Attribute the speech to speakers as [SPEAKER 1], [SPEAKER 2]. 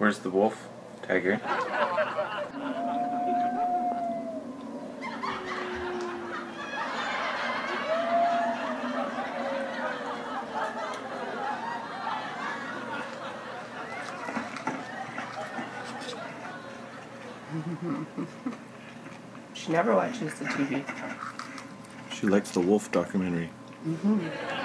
[SPEAKER 1] Where's the wolf, Tiger?
[SPEAKER 2] She never watches the TV.
[SPEAKER 1] She likes the wolf documentary.
[SPEAKER 2] Mm-hmm.